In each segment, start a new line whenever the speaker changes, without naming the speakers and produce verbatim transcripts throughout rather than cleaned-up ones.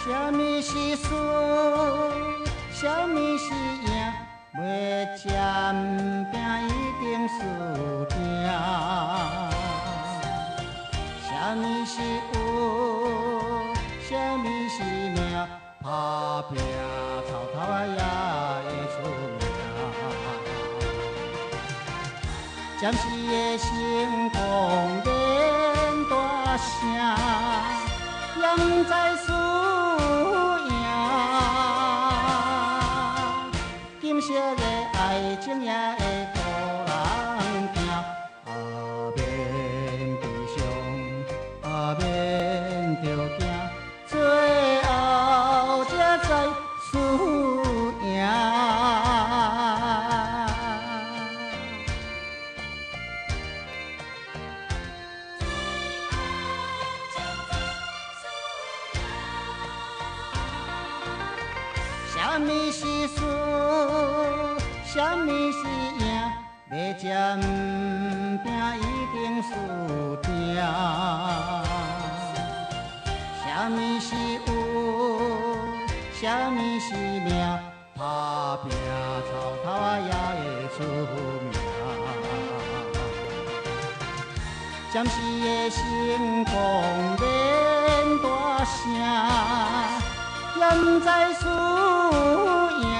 什么是输，什么是赢？要占拼一定输定。什么是有，什么是命？打拼草头啊也会出名。暂时的成功免大声，也不知输赢。金色的爱情也会互人惊，啊免悲伤，啊免着惊，最后才知输赢。什么是输，什么是赢？要占拼一定输定。什么是有，什么是命？打拼草头啊也会出名。暂时的成功免大声，也不知输赢。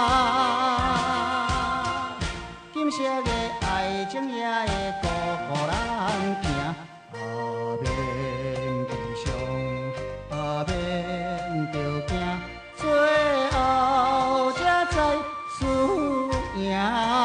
金色的爱情也会顾互人行，啊免悲伤，啊免着惊，最后才知输赢。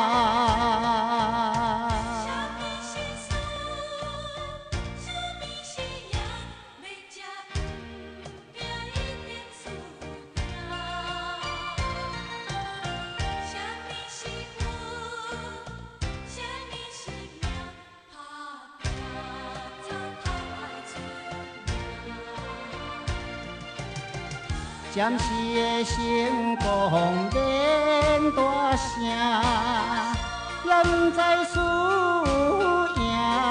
暂时的成功免大声，也不知输赢。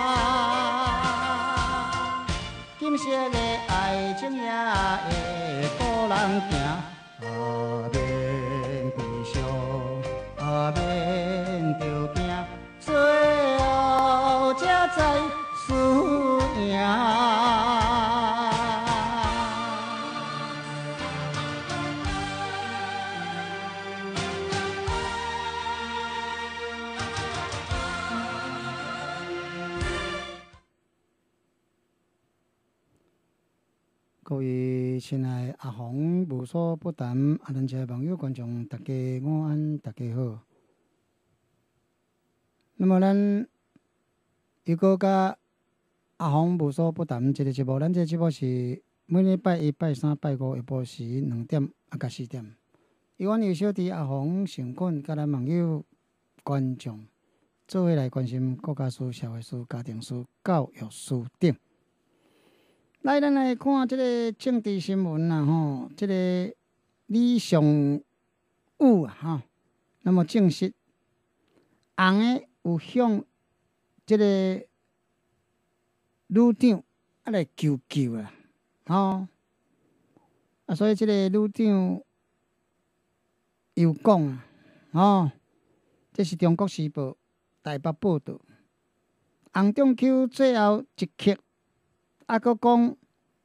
金色的爱情也会顾人行，啊免悲伤，啊免着惊，最后才知输赢。各位亲爱的阿红无所不谈，阿咱遮网友观众，大家午安，大家好。那么咱又搁甲阿红无所不谈这个节目，咱这个节目是每礼拜一、拜三、拜五下晡时两点啊，甲四点。由阮有小弟阿红成困，甲咱网友观众做伙来关心国家事、社会事、家庭事、教育事等。来，咱来看即个政治新闻啦，吼，即个李尚武啊，吼，那么证实红诶有向即个女长啊来求救啦，吼，啊，所以即个女长又讲啊，吼，这是中国时报台北报道，洪仲丘最后一刻。啊，佮讲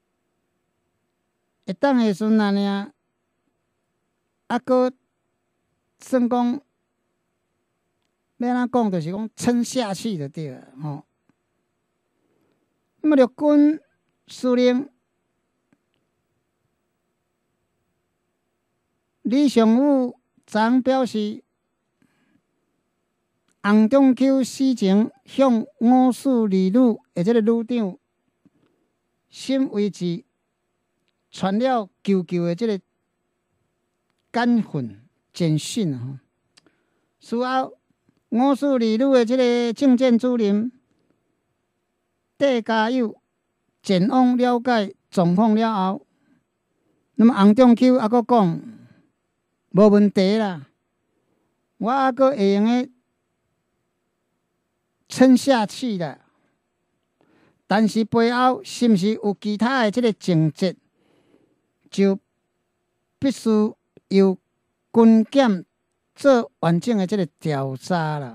会当下时阵啊尔，啊，佮算讲要安怎讲，就是讲撑下去就对了，吼。那么陆军司令李尚武昨表示，洪仲丘死前向五四二旅的这个旅长。新位置传了求救的这个简讯简讯啊！事后，五四二旅的这个政战主任戴家友前往了解状况了后，那么洪仲丘还佫讲无问题啦，我还佫会用诶撑下去啦。但是背后是毋是有其他的这个情节，就必须由军检做完整的这个调查啦。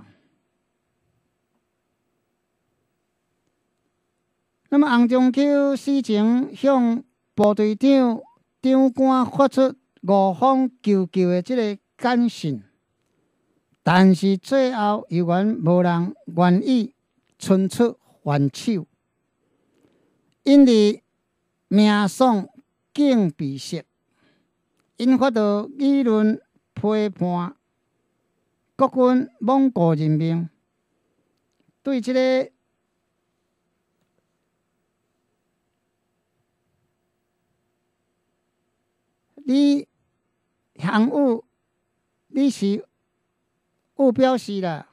那么洪仲丘事前向部队长长官发出五封求救的这个简讯，但是最后犹原无人愿意伸出援手，因为命丧警备室，引发到议论批判，国军罔顾人命，对这个你航务，你是有表示啦，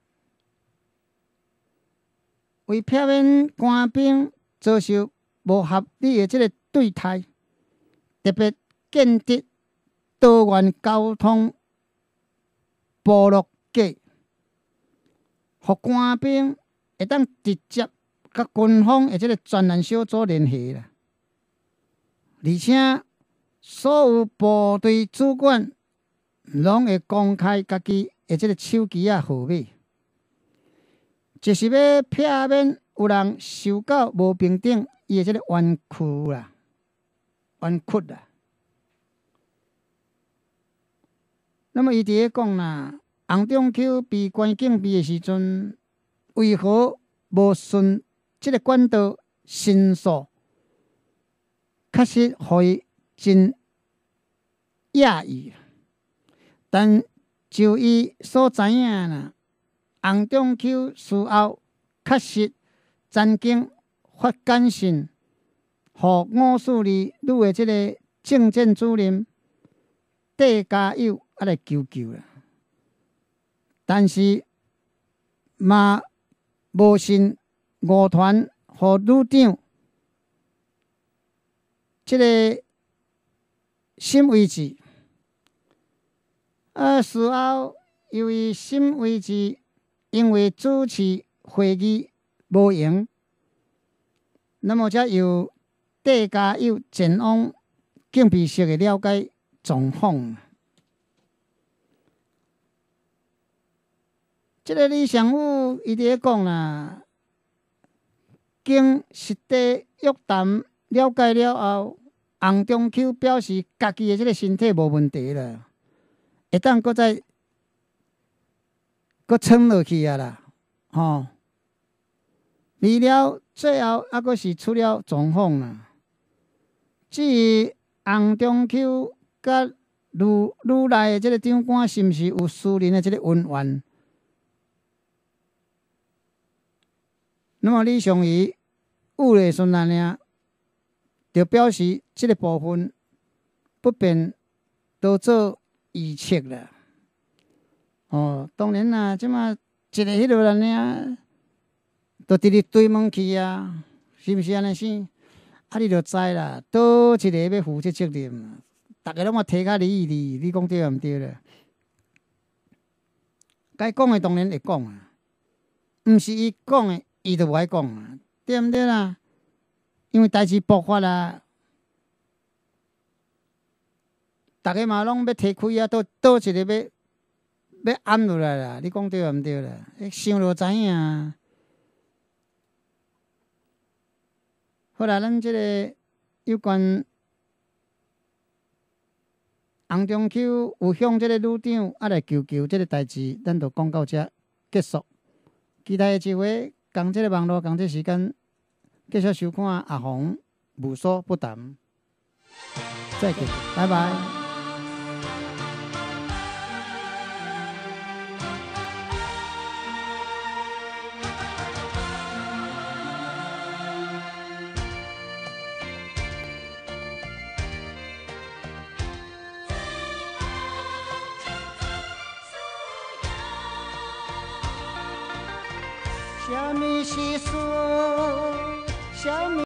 为避免官兵遭受无合理的这个对待，特别建立多元交通部落格，互官兵会当直接甲军方的这个专案小组联系啦，而且所有部队主管拢会公开家己的这个手机啊号码，就是要避免有人受到无平等伊的这个冤屈啦、冤屈啦。那么伊伫咧讲啦，洪仲丘被关禁闭的时阵，为何无顺这个管道申诉？确实互伊真讶异，但就伊所知影啦，洪仲丘事后确实曾经发简讯，互五四二旅的这个政战主任戴家友啊来求救啦，但是嘛无信五团互旅长这个沈维志。啊，事后由于沈维志因为主持会议无用，那么才由戴家友前往警备室的了解状况。这个李尚武伊伫咧讲啦，经实地约谈了解了后，洪仲丘表示家己的这个身体无问题啦。会当搁再搁撑落去啊啦，吼、哦！离了最后还阁是出了状况啦。至于洪仲丘甲旅旅内的这个长官是毋是有私人的这个恩怨？那么李尚义有咧孙安尼，就表示这个部分不便多做预测啦。哦，当然啦，即马一个迄落安尼，都直直对问去啊，是毋是安尼生？啊，你就知啦，倒一个要负这责任，逐个拢我提较理理，你讲对毋对啦？该讲的当然会讲啊，毋是伊讲的，伊就无爱讲啊，对毋对啦？因为代志爆发啦。大家嘛拢要提开啊，倒倒一个要要按落来啦！你讲对毋对啦？想就知影啊。好啦，咱即个有关洪仲丘有向即个旅长啊来求救即个代志，咱就讲到这结束。期待下一回共即个网络共即时间继续收看阿红无所不谈。再见，拜拜。什么是事？什么？